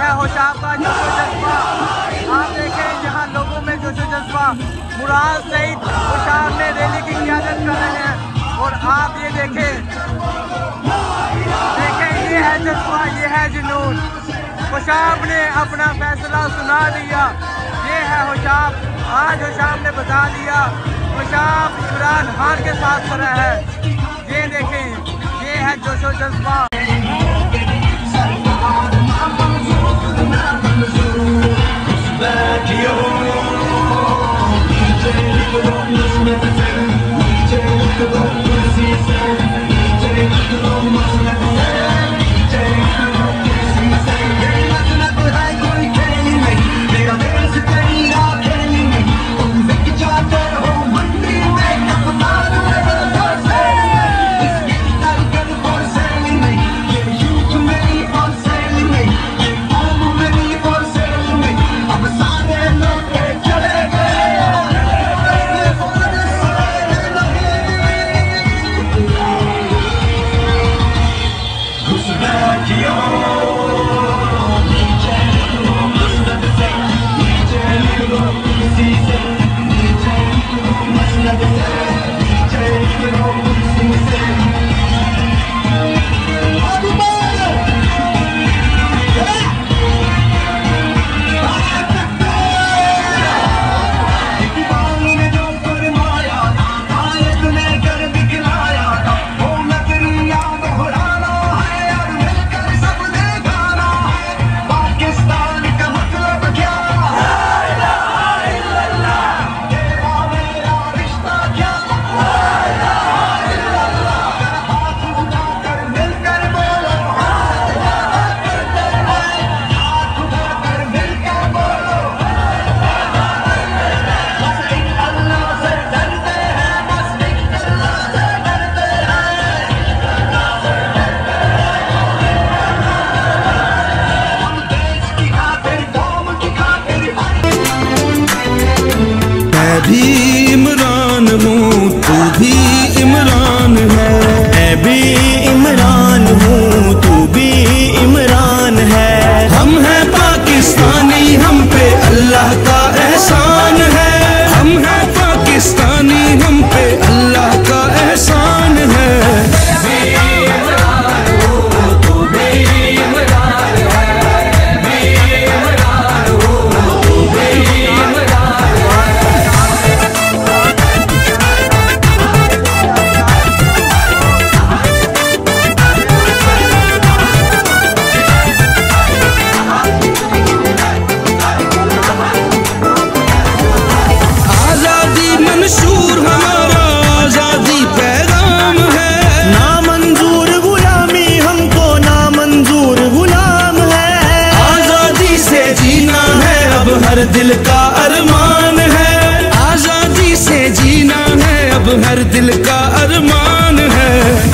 है होशाब का जोशो जज्बा। आप देखें यहाँ लोगों में जोशो जज्बा। मुराद सईद होशाब में रैली की क़यादत कर रहे हैं और आप ये देखें ये है जज्बा, ये है जुनून। होशाब ने अपना फैसला सुना दिया। ये है होशाब, आज होशाब ने बता दिया। होशाब इमरान खान के साथ खड़ा है। ये देखें, ये है जोशो जज्बा। भी इमरान हूँ, तू भी इमरान है। मैं भी इमरान हूँ, तू भी इमरान है। हम हैं पाकिस्तानी, हम पे अल्लाह का एहसान है। हम हैं पाकिस्तानी, हम पे अल्लाह का एहसान है। हर दिल का अरमान है, आजादी से जीना है, अब हर दिल का अरमान है।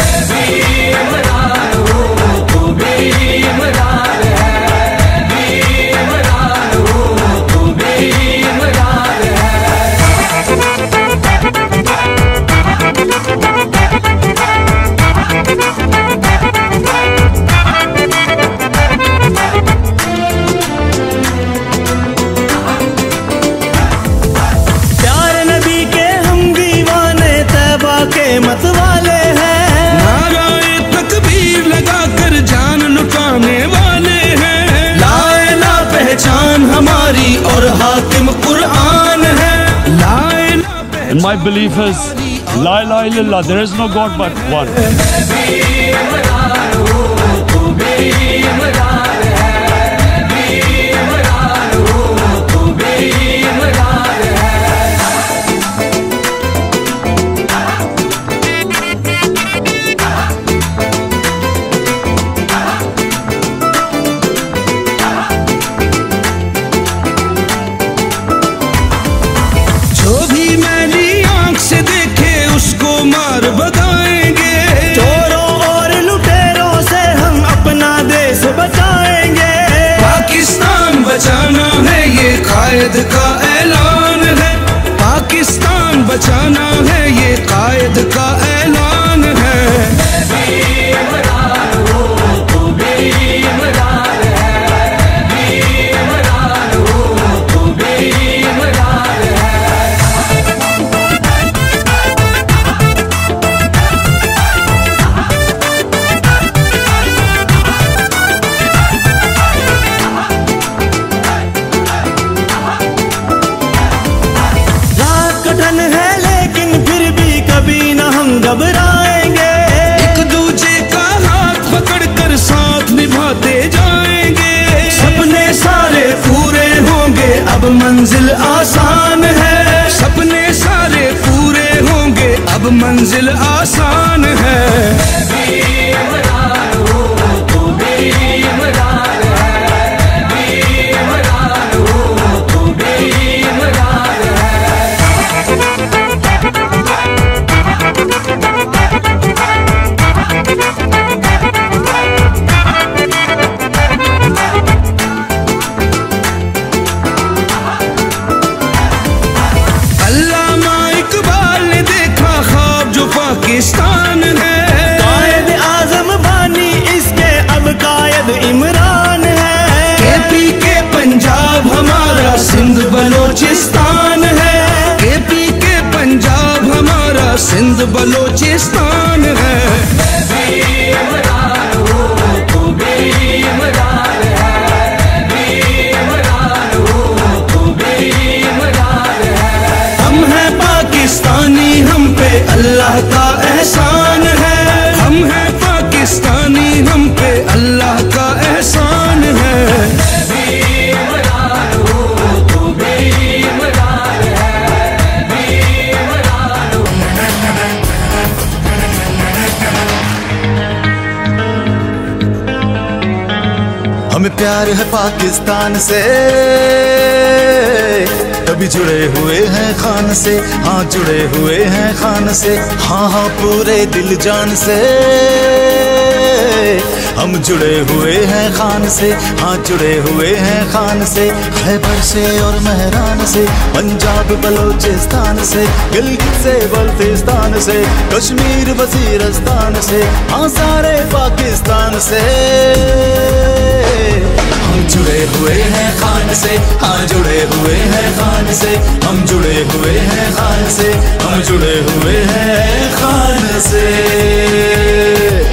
मत वाले हैं, नाराए तकबीर लगाकर जान लुटाने वाले हैं। ला इलाहा पहचान हमारी और हाकिम कुरान है। ला इलाहा। And my belief is La ilaha illallah, there is no God but one. मार भगाएंगे, चोरों और लुटेरों से हम अपना देश बचाएंगे। पाकिस्तान बचाना है ये कायद का ऐलान है। पाकिस्तान बचाना है ये कायद का ऐलान है। मैं भी इमरान हूँ, तू भी इमरान है। मैं भी इमरानी हम पे अल्लाह का एहसान है। हमें प्यार है पाकिस्तान से, कभी जुड़े हुए हैं खान से, हाँ जुड़े हुए हैं खान से, हाँ हाँ पूरे दिल जान से हम जुड़े हुए हैं खान से, हाँ जुड़े हुए हैं खान से। खैबर से और महरान से, पंजाब बलोचिस्तान से, गिलगित से बल्तिस्तान से, कश्मीर वजीरस्तान से, हाँ सारे पाकिस्तान से हम जुड़े हुए हैं खान से, हाँ जुड़े हुए हैं खान से, हम जुड़े हुए हैं खान से, हम जुड़े हुए हैं खान से।